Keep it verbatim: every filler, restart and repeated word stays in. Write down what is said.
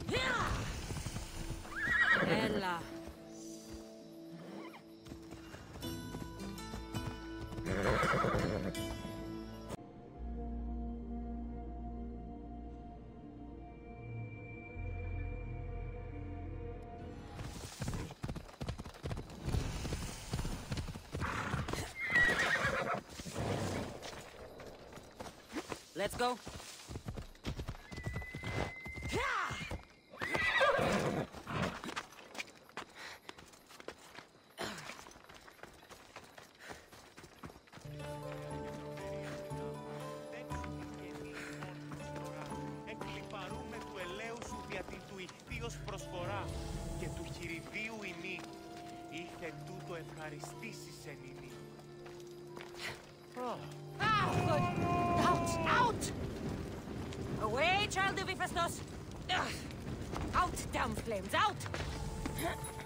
Έλα. Let's go. Εκλιπαρούμε του ελαίου σου δια την του ηχθείος προσφορά και του χειριδίου ημί. Ήθε τούτο ευχαριστήσεις εν ημί. Out! Out! Away, child of Hephaestus! Out, damn flames, out!